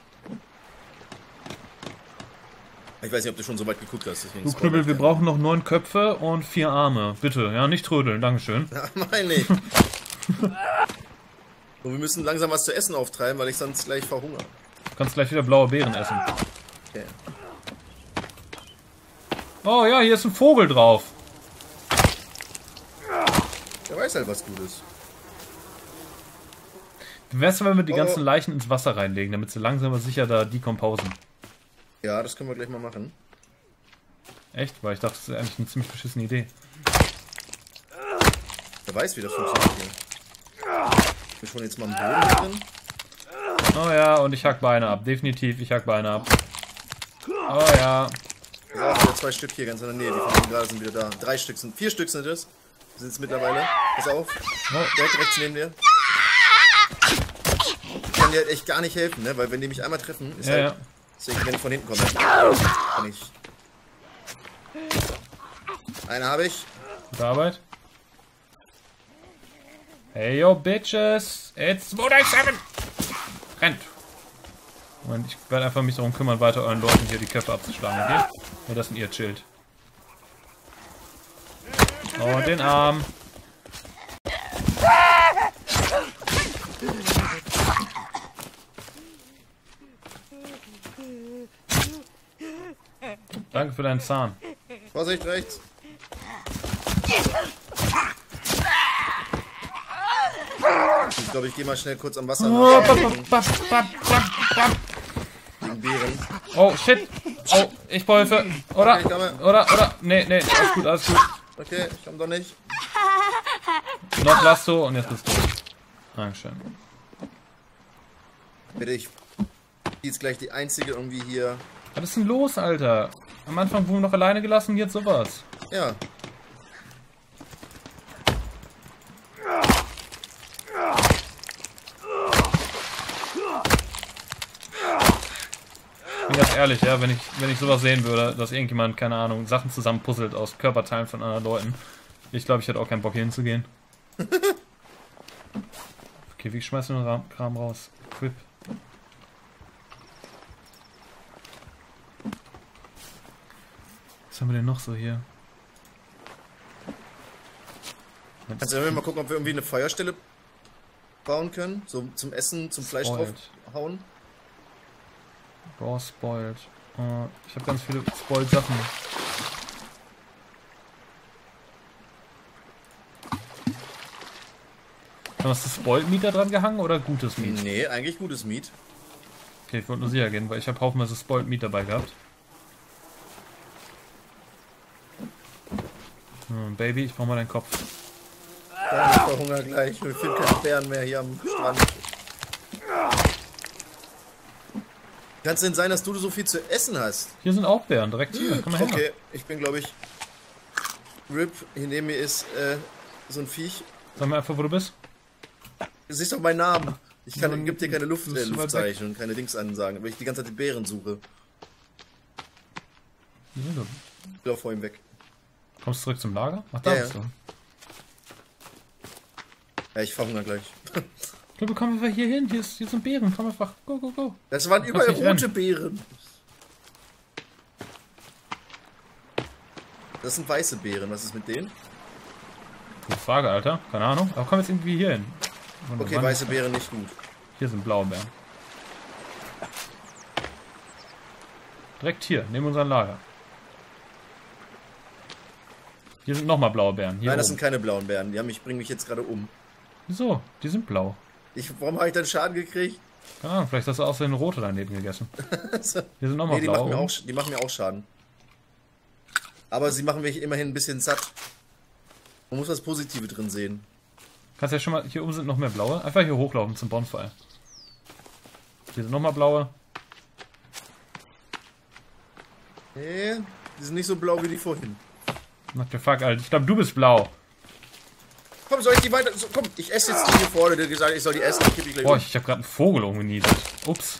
Ich weiß nicht, ob du schon so weit geguckt hast. Du Knüppel, wir brauchen noch neun Köpfe und vier Arme. Bitte, ja, nicht trödeln, dankeschön. Ja, meine ich. Und wir müssen langsam was zu essen auftreiben, weil ich sonst gleich verhungere. Du kannst gleich wieder blaue Beeren essen. Okay. Oh ja, hier ist ein Vogel drauf. Der weiß halt, was gut ist. Wie wär's, wenn wir die Oh. ganzen Leichen ins Wasser reinlegen, damit sie langsam aber sicher da decomposen? Ja, das können wir gleich mal machen. Echt? Weil ich dachte, das ist eigentlich eine ziemlich beschissene Idee. Wer weiß, wie das funktioniert hier. Ich bin schon jetzt mal am Boden drin. Oh ja, und ich hack Beine ab. Definitiv, ich hack Beine ab. Oh ja. Da sind auch wieder zwei Stück hier ganz in der Nähe. Die von eben gerade sind wieder da. Drei Stück sind, vier Stück sind es. Sind es mittlerweile. Pass auf. Oh. Direkt rechts neben dir. Ich kann dir halt echt gar nicht helfen, ne? Weil wenn die mich einmal treffen, ist Ja, halt... ja. Deswegen, wenn ich von hinten komme. Kann ich... Eine habe ich. Gute Arbeit. Hey yo, Bitches! It's zwei drei sieben! Rennt! Moment, ich werde einfach mich darum kümmern, weiter euren Leuten hier die Köpfe abzuschlagen, okay? Nur dass ihr chillt. Oh, den Arm! Danke für deinen Zahn. Vorsicht, rechts. Ich glaube, ich gehe mal schnell kurz am Wasser Oh, nach. bap, bap, bap, bap, bap. Gegen Bären. Oh, shit! Oh, ich brauche Hilfe! Oder? Okay, ich komme. Oder? Oder? Nee, nee, alles gut, alles gut. Okay, ich komme doch nicht. Noch Lasso und jetzt bist du. Dankeschön. Bitte, ich die ist gleich die einzige irgendwie hier. Was ist denn los, Alter? Am Anfang wurden wir noch alleine gelassen, jetzt sowas. Ja. Ich bin ganz ehrlich, ja, wenn ich, wenn ich sowas sehen würde, dass irgendjemand, keine Ahnung, Sachen zusammenpuzzelt aus Körperteilen von anderen Leuten. Ich glaube, ich hätte auch keinen Bock hier hinzugehen. Okay, wie schmeißen wir den Kram raus? Equip. Was haben wir denn noch so hier? Kannst du mal gucken, ob wir irgendwie eine Feuerstelle bauen können? So zum Essen, zum Fleisch Spoiled. draufhauen? Raw spoiled. Uh, ich habe ganz viele spoiled Sachen. Hast du Spoiled Meat da dran gehangen oder gutes Meat? Nee, eigentlich gutes Meat. Okay, ich wollte nur sicher gehen, weil ich habe haufenweise Spoiled Meat dabei gehabt. Hm, Baby, ich brauche mal deinen Kopf. Ja, ich verhungere gleich. Wir finden keine Bären mehr hier am Strand. Kann es denn sein, dass du so viel zu essen hast? Hier sind auch Bären, direkt hier. Komm mal her. Okay, ich bin glaube ich... Rip, hier neben mir ist äh, so ein Viech. Sag mir einfach, wo du bist. Du siehst doch meinen Namen. Ich kann, Dann gib dir keine Luft, bist äh, du weit Luftzeichen und keine Dings ansagen, weil ich die ganze Zeit die Bären suche. Hier sind wir. Ich lauf vor ihm weg. Kommst du zurück zum Lager? Ach, da Ja, bist ja. du. Ja, ich verhungere gleich. Ich glaube, wir kommen einfach hier hin. Hier, ist, hier sind Bären. Komm einfach. Go, go, go. Das waren überall nicht rote rennen. Beeren. Das sind weiße Beeren. Was ist mit denen? Gute Frage, Alter. Keine Ahnung. Aber komm jetzt irgendwie hier hin. Und Okay, wann- weiße Beeren nicht gut. Hier sind blaue Bären. Direkt hier, neben unserem Lager. Hier sind nochmal blaue Bären. Hier Nein, das oben. sind keine blauen Beeren. Die haben mich, bringen mich jetzt gerade um. Wieso? Die sind blau. Ich, warum habe ich dann Schaden gekriegt? Keine Ahnung, vielleicht hast du außerdem eine rote daneben gegessen. Hier sind nochmal Nee, die blaue. machen, mir oben. auch, die machen mir auch Schaden. Aber sie machen mich immerhin ein bisschen satt. Man muss das Positive drin sehen. Kannst ja schon mal, hier oben sind noch mehr blaue. Einfach hier hochlaufen zum Bonfire. Hier sind nochmal blaue. Nee, die sind nicht so blau wie die vorhin. What the fuck, Alter. Ich glaube, du bist blau. Komm, soll ich die weiter... So, komm, ich esse jetzt die hier vorne. Der hat gesagt, ich soll die essen. Ich gebe die gleich Boah, um. ich, ich habe gerade einen Vogel umgenietet. Ups.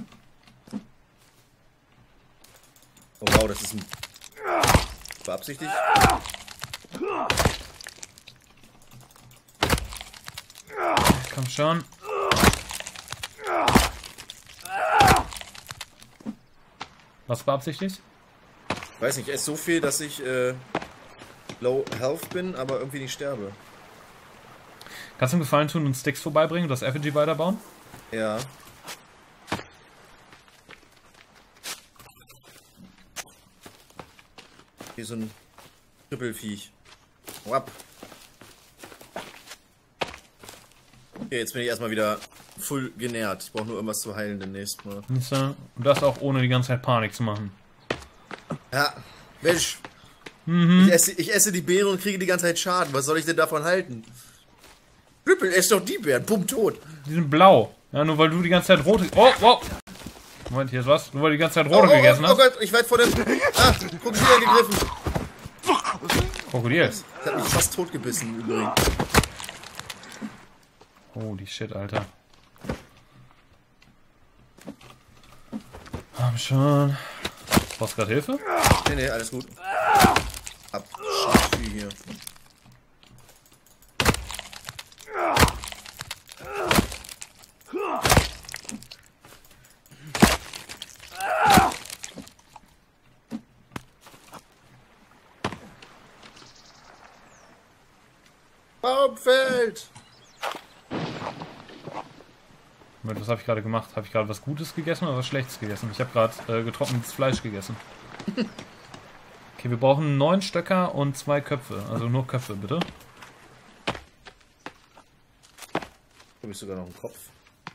Oh wow, das ist ein... Beabsichtigt. Komm schon. Was beabsichtigt? Ich weiß nicht, ich esse so viel, dass ich äh, low health bin, aber irgendwie nicht sterbe. Kannst du mir Gefallen tun und Sticks vorbeibringen und das Effigy weiterbauen? Ja. Hier so ein Trippelviech. Wap. Okay, jetzt bin ich erstmal wieder full genährt. Ich brauche nur irgendwas zu heilen demnächst mal. Und das auch ohne die ganze Zeit Panik zu machen. Ja, Mensch. Mhm. Ich, esse, ich esse die Beeren und kriege die ganze Zeit Schaden. Was soll ich denn davon halten? Rüppel, ess doch die Beeren. Bumm, tot. Die sind blau. Ja, nur weil du die ganze Zeit rote... Oh, oh. Moment, hier ist was. Nur weil du die ganze Zeit rote oh, oh, gegessen oh, hast. Oh Gott, ich werde vor dem... Ah, Krokodil gegriffen. Krokodil. Das hat mich fast tot gebissen übrigens. Holy shit, Alter. Komm schon. Brauchst du gerade Hilfe? Nee, nee, alles gut. Ab Scheißvieh hier. Baumfeld! Was habe ich gerade gemacht? Habe ich gerade was Gutes gegessen oder was Schlechtes gegessen? Ich habe gerade äh, getrocknetes Fleisch gegessen. Okay, wir brauchen neun Stöcker und zwei Köpfe. Also nur Köpfe, bitte. Habe ich sogar noch einen Kopf.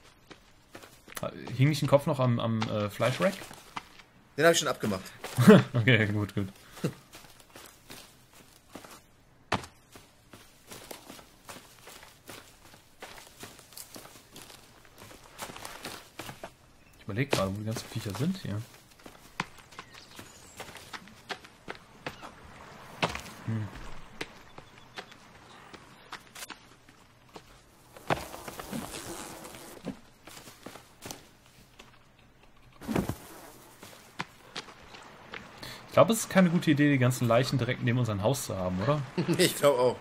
Hing nicht ein Kopf noch am, am äh, Fleischrack? Den habe ich schon abgemacht. Okay, gut, gut. Ich überlege gerade, wo die ganzen Viecher sind hier. Hm. Ich glaube, es ist keine gute Idee, die ganzen Leichen direkt neben unserem Haus zu haben, oder? Ich glaube auch.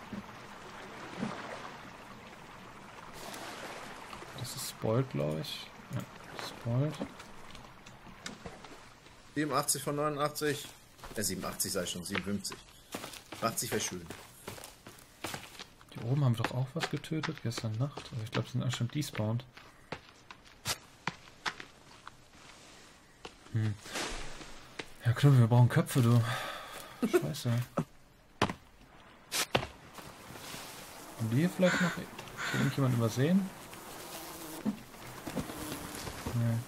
Das ist spoiled, glaube ich. Ja, spoiled. siebenundachtzig von neunundachtzig. Äh, siebenundachtzig sei schon, siebenundfünfzig. achtzig wäre schön. Hier oben haben wir doch auch was getötet, gestern Nacht. Aber ich glaube, sie sind anscheinend despawned. Hm. Ja, Knüppel, wir brauchen Köpfe, du. Scheiße. Haben die hier vielleicht noch irgendjemand übersehen? Nee.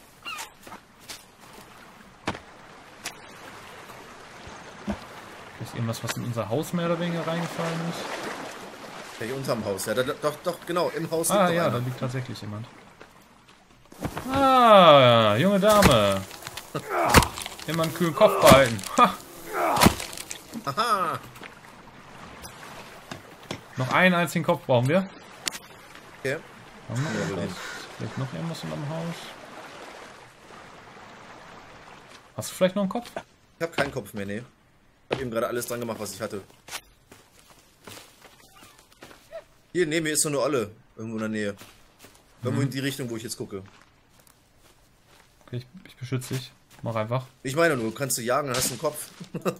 Ist irgendwas, was in unser Haus mehr oder weniger reingefallen ist? Ja, hier unterm Haus. Ja, da, doch, doch, genau, im Haus Ah liegt ja, noch da einer. liegt tatsächlich jemand. Ah, junge Dame. Immer einen kühlen Kopf behalten. Ha. Aha! Noch einen einzigen Kopf brauchen wir. Okay. Haben wir Ja, noch wohl was? nicht. Vielleicht noch irgendwas in meinem Haus? Hast du vielleicht noch einen Kopf? Ich habe keinen Kopf mehr, nee. Ich habe eben gerade alles dran gemacht, was ich hatte. Hier, neben mir ist so eine Olle. Irgendwo in der Nähe. Irgendwo Mhm. in die Richtung, wo ich jetzt gucke. Okay, ich, ich beschütze dich. Mach einfach. Ich meine nur, kannst du jagen, dann hast du einen Kopf.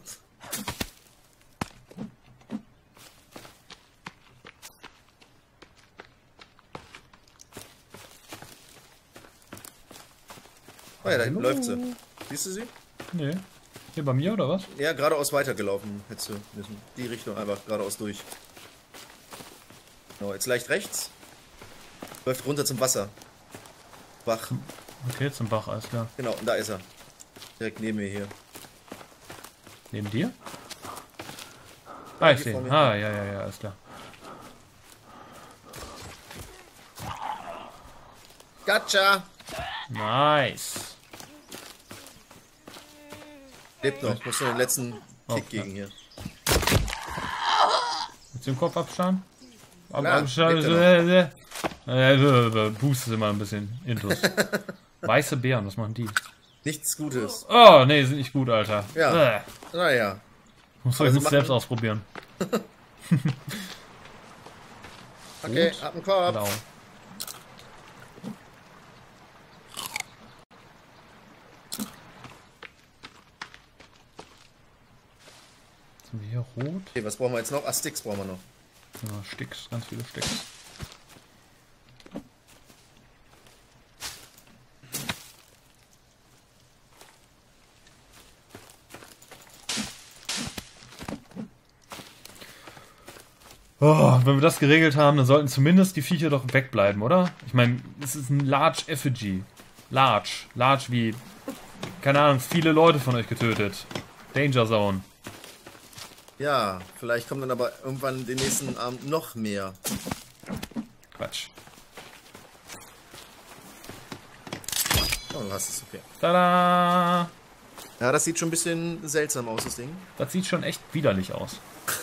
Oh ja, da hinten Hallo. läuft sie. Siehst du sie? Nee. Hier bei mir oder was? Ja, geradeaus weitergelaufen hättest du müssen. Die Richtung einfach geradeaus durch. Genau, jetzt leicht rechts. Läuft runter zum Wasser. Bach. Okay, zum Bach, alles klar. Genau, und da ist er. Direkt neben mir hier. Neben dir? Ah, ich hier sehe vor ihn. mir. Ah, ja, ja, ja, alles klar. Gotcha! Nice. Lebt noch. Muss nur den letzten Oh, Kick ja. gegen hier. Willst du den Kopf abschneiden? Ab, Klar, abschneiden. lebt Äh, äh, äh, Boost ist immer ein bisschen intus. Weiße Beeren, was machen die? Nichts Gutes. Oh, nee, sind nicht gut, Alter. Ja. Äh, Naja. muss Aber ich sie jetzt machen- selbst ausprobieren. Okay, Gut. ab den Korb. Blau. Sind wir hier rot? Okay, was brauchen wir jetzt noch? Ah, Sticks brauchen wir noch. Ja, Sticks, ganz viele Sticks. Oh, wenn wir das geregelt haben, dann sollten zumindest die Viecher doch wegbleiben, oder? Ich meine, es ist ein Large Effigy. Large. Large wie, keine Ahnung, viele Leute von euch getötet. Danger Zone. Ja, vielleicht kommen dann aber irgendwann den nächsten Abend noch mehr. Quatsch. Oh, du hast es, okay. Tada! Ja, das sieht schon ein bisschen seltsam aus, das Ding. Das sieht schon echt widerlich aus.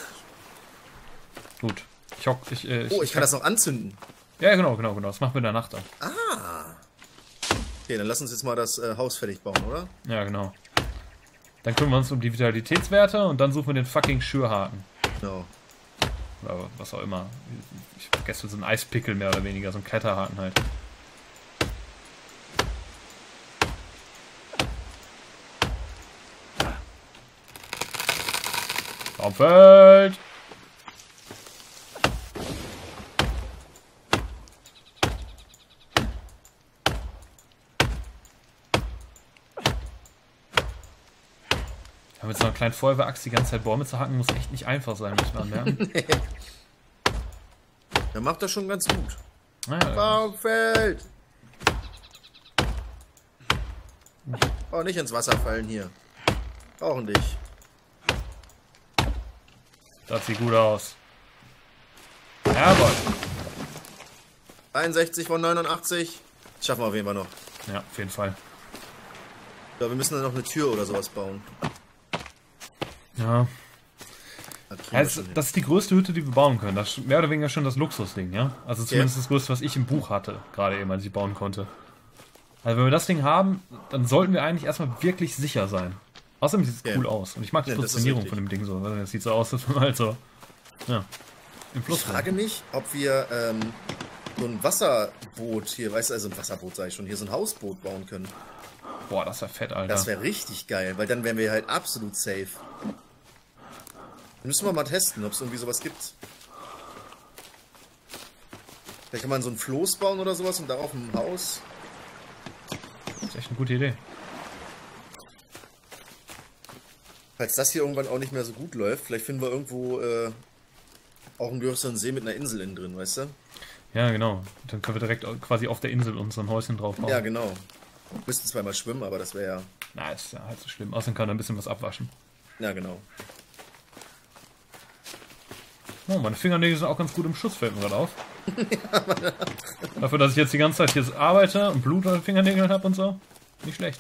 Gut. Ich hock, ich, äh, ich, Oh, ich kann das noch anzünden. Ja, genau, genau, genau. Das machen wir in der Nacht dann. Ah. Okay, dann lass uns jetzt mal das äh, Haus fertig bauen, oder? Ja, genau. Dann kümmern wir uns um die Vitalitätswerte und dann suchen wir den fucking Schürhaken. Genau. Oder was auch immer. Ich vergesse so einen Eispickel mehr oder weniger, so ein Kletterhaken halt. Baumfeld! Mit so einer kleinen Feuerwehraxt die ganze Zeit Bäume zu hacken, muss echt nicht einfach sein, muss man anmerken. Der macht das schon ganz gut. Ah, ja, Baumfeld! Oh, nicht ins Wasser fallen hier. Brauchen dich. das sieht gut aus. Jawohl. einundsechzig von neunundachtzig. Das schaffen wir auf jeden Fall noch. Ja, auf jeden Fall. Ja, wir müssen dann noch eine Tür oder sowas bauen. Ja. Das kriegen Ja, wir das, schon hin. das ist die größte Hütte, die wir bauen können. Das ist mehr oder weniger schon das Luxusding, ja? Also zumindest Ja. das größte, was ich im Buch hatte, gerade eben, als ich bauen konnte. Also wenn wir das Ding haben, dann sollten wir eigentlich erstmal wirklich sicher sein. Außerdem sieht es Ja. cool aus. Und ich mag die Ja, das ist Positionierung richtig. von dem Ding so. Also das sieht so aus, dass man halt so, ja, im Fluss Ich frage mich, ob wir ähm, so ein Wasserboot hier, weißt du, also ein Wasserboot sag ich schon, hier so ein Hausboot bauen können. Boah, das wäre fett, Alter. Das wäre richtig geil, weil dann wären wir halt absolut safe. Müssen wir mal testen, ob es irgendwie sowas gibt. Vielleicht kann man so ein Floß bauen oder sowas und darauf ein Haus. Das ist echt eine gute Idee. Falls das hier irgendwann auch nicht mehr so gut läuft, vielleicht finden wir irgendwo äh, auch einen größeren See mit einer Insel innen drin, weißt du? Ja, genau. Dann können wir direkt quasi auf der Insel unseren Häuschen drauf bauen. Ja, genau. Wir müssten zwar mal schwimmen, aber das wäre ja... Na, ist ja halt so schlimm. Außerdem kann er ein bisschen was abwaschen. Ja, genau. Oh, meine Fingernägel sind auch ganz gut im Schuss, fällt mir gerade auf. Dafür, dass ich jetzt die ganze Zeit hier arbeite und Blut an den Fingernägeln habe und so. Nicht schlecht.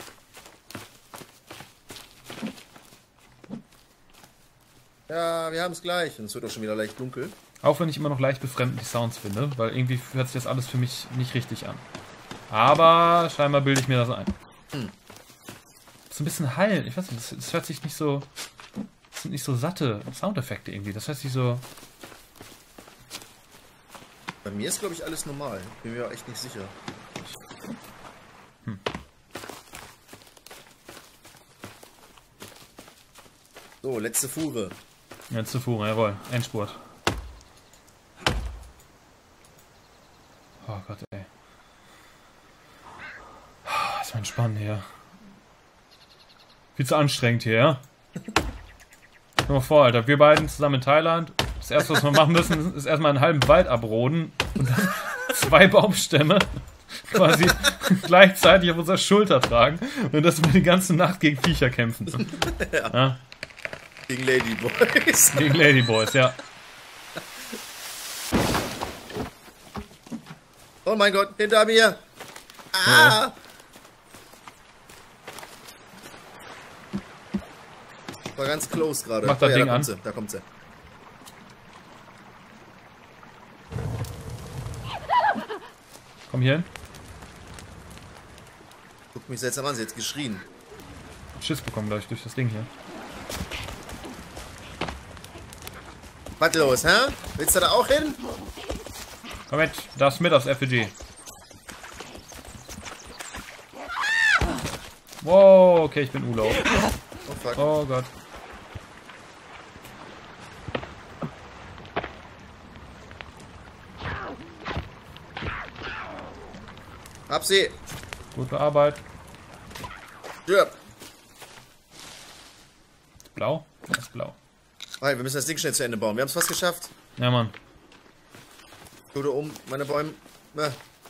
Ja, wir haben es gleich. Und es wird auch schon wieder leicht dunkel. Auch wenn ich immer noch leicht befremdend die Sounds finde, weil irgendwie hört sich das alles für mich nicht richtig an. Aber scheinbar bilde ich mir das ein. Hm. So ein bisschen Hall, ich weiß nicht, das, das hört sich nicht so... Das sind nicht so satte Soundeffekte irgendwie, das hört sich so... Bei mir ist, glaube ich, alles normal. Bin mir auch echt nicht sicher. Hm. So, letzte Fuhre. Jetzt zu Fuhren, jawohl, Endspurt. Oh Gott, ey. Das ist entspannt hier. Viel zu anstrengend hier, ja? Stell dir mal vor, Alter, wir beiden zusammen in Thailand. Das erste, was wir machen müssen, ist erstmal einen halben Wald abroden und dann zwei Baumstämme quasi gleichzeitig auf unserer Schulter tragen und dass wir die ganze Nacht gegen Viecher kämpfen. Ja. Ja? Gegen Ladyboys. Gegen Ladyboys, ja. Oh mein Gott, hinter mir. Ah! War ganz close gerade. Mach das ja, Ding da an. kommt sie, da kommt sie. Komm hier hin. Guckt mich seltsam an, sie hat jetzt geschrien. Schiss bekommen, glaube ich, durch das Ding hier. Was los, hä? Willst du da auch hin? Komm mit, darfst mit aufs Effigy. Wow, okay, ich bin Ulo. Oh fuck. Oh Gott. Hab sie. Gute Arbeit. Stirb. Blau? Das ist blau. Hey, wir müssen das Ding schnell zu Ende bauen. Wir haben es fast geschafft. Ja, Mann. Tode um, meine Bäume. Äh.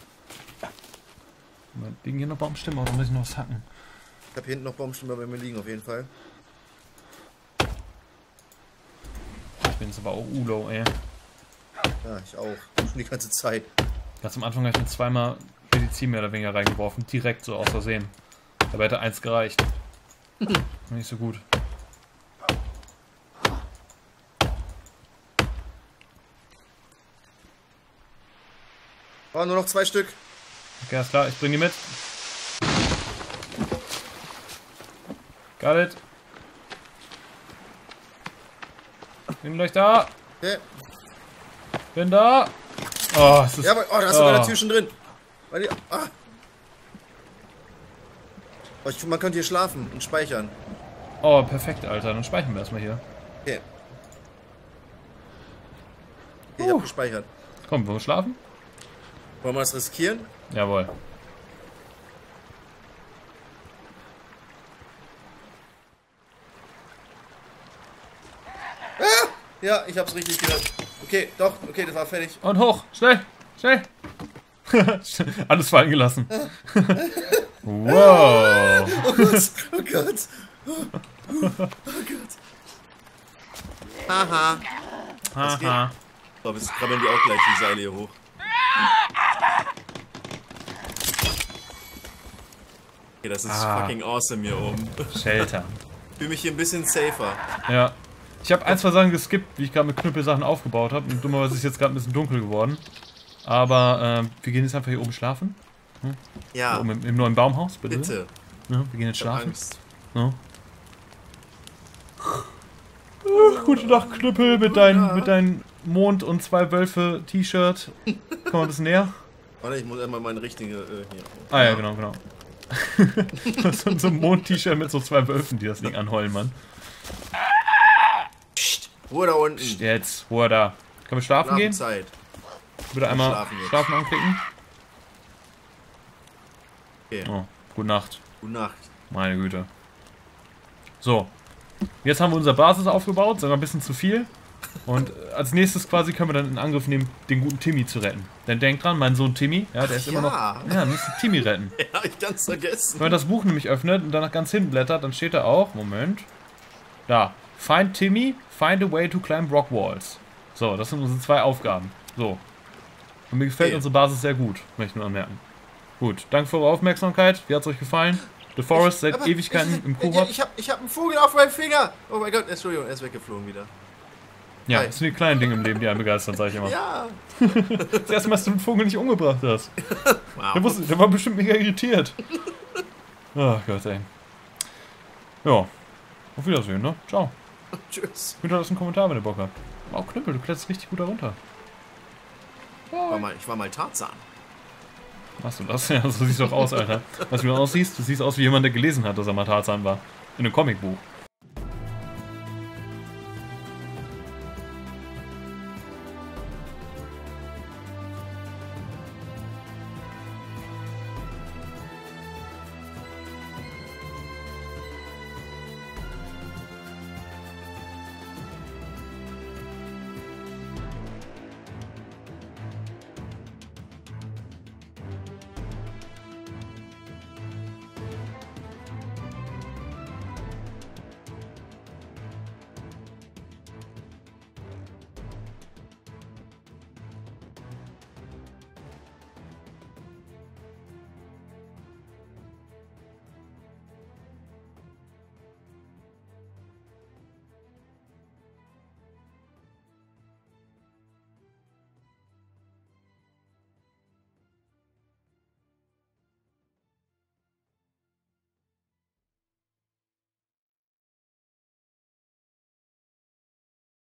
Liegen hier noch Baumstämme oder muss ich noch was hacken? Ich habe hier hinten noch Baumstämme bei mir liegen, auf jeden Fall. Ich bin jetzt aber auch Ulo, ey. Ja, ich auch. Schon die ganze Zeit. Ganz am Anfang habe ich mir zweimal Medizin mehr oder weniger reingeworfen. Direkt so aus Versehen. Dabei hätte eins gereicht. Nicht so gut. Oh, nur noch zwei Stück. Okay, alles klar, ich bring die mit. Got it. Bin gleich da. Okay. Bin da. Oh, es ist... Ja, aber, oh, da hast du oh. bei der Tür schon drin. Weil die, ah. oh, ich, man könnte hier schlafen und speichern. Oh, perfekt, Alter. Dann speichern wir erstmal hier. Okay. okay ich Uh. hab gespeichert. Komm, wollen wir schlafen? Wollen wir das riskieren? Jawohl. Ah! Ja, ich hab's richtig gehört. Okay, doch, okay, das war fertig. Und hoch, schnell, schnell. Alles fallen gelassen. Wow. Oh Gott, oh Gott. Oh, oh Gott. Haha. Haha. Ich glaube, jetzt krabbeln die auch gleich die Seile hier hoch. Okay, das ist Ah. fucking awesome hier oben. Shelter. Ich fühle mich hier ein bisschen safer. Ja. Ich habe ein, zwei Sachen geskippt, wie ich gerade mit Knüppelsachen aufgebaut habe. Und dummerweise ist jetzt gerade ein bisschen dunkel geworden. Aber ähm, wir gehen jetzt einfach hier oben schlafen. Hm? Ja, Oben im, im neuen Baumhaus, bitte. bitte. Ja, wir gehen jetzt Ich hab schlafen. Angst. Ja. Ach, gute Nacht, Knüppel, mit deinem mit dein Mond- und zwei Wölfe-T-Shirt. Komm mal ein bisschen näher. Warte, ich muss einmal meine richtige äh, hier. Ah ja, genau, genau. so, so ein Mond-T-Shirt mit so zwei Wölfen, die das Ding anheulen, Mann. Psst, Ruhe da unten. Jetzt, wo er da. Können wir schlafen gehen? Zeit. Bitte einmal schlafen jetzt. schlafen anklicken. Okay. Oh, gute Nacht. Gute Nacht. Meine Güte. So. Jetzt haben wir unsere Basis aufgebaut, sogar ein bisschen zu viel. Und als nächstes quasi können wir dann in Angriff nehmen, den guten Timmy zu retten. Denn denkt dran, mein Sohn Timmy, ja, der ist Ach, immer noch... ja. Ja, wir müssen Timmy retten. Ja, ich kann's vergessen. Wenn man das Buch nämlich öffnet und dann nach ganz hinten blättert, dann steht da auch, Moment, da, find Timmy, find a way to climb rock walls. So, das sind unsere zwei Aufgaben. So. Und mir gefällt Okay. unsere Basis sehr gut, möchte ich nur anmerken. Gut, danke für eure Aufmerksamkeit. Wie hat's euch gefallen? The Forest seit Aber Ewigkeiten ich, im ich, Koop. ich hab, ich hab einen Vogel auf meinem Finger. Oh mein Gott, Entschuldigung, er ist weggeflogen wieder. Ja, Hi. das sind die kleinen Dinge im Leben, die einen begeistern, sag ich immer. Ja. Das erste Mal, dass du den Vogel nicht umgebracht hast. Wow. Der, wusste, der war bestimmt mega irritiert. Ach Gott, ey. Ja. Auf Wiedersehen, ne? Ciao. Tschüss. Hinterlasst einen Kommentar, wenn ihr Bock habt. Wow, Knüppel, du kletterst richtig gut darunter. War mal, ich war mal Tarzan. Machst du das? Ja, so siehst du doch aus, Alter. Weißt du, wie du aussiehst? Du siehst aus wie jemand, der gelesen hat, dass er mal Tarzan war. In einem Comicbuch.